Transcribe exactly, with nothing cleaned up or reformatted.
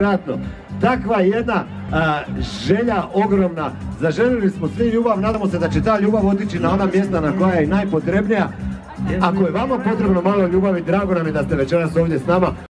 Vjerojatno, takva jedna a, želja ogromna, zaželjeli smo svi ljubav, nadamo se da će ta ljubav otići na ona mjesta na koja je najpotrebnija. Ako je vama potrebno malo ljubavi, drago nam je da ste večeras ovdje s nama.